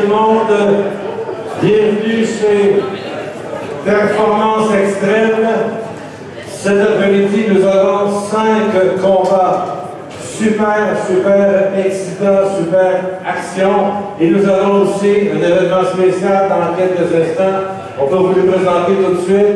monde, bienvenue chez Performance Extrême. Cet après-midi, nous avons 5 combats. Super excitant, super action. Et nous avons aussi un événement spécial dans quelques instants. On peut vous le présenter tout de suite.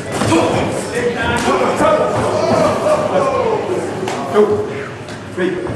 Two, three.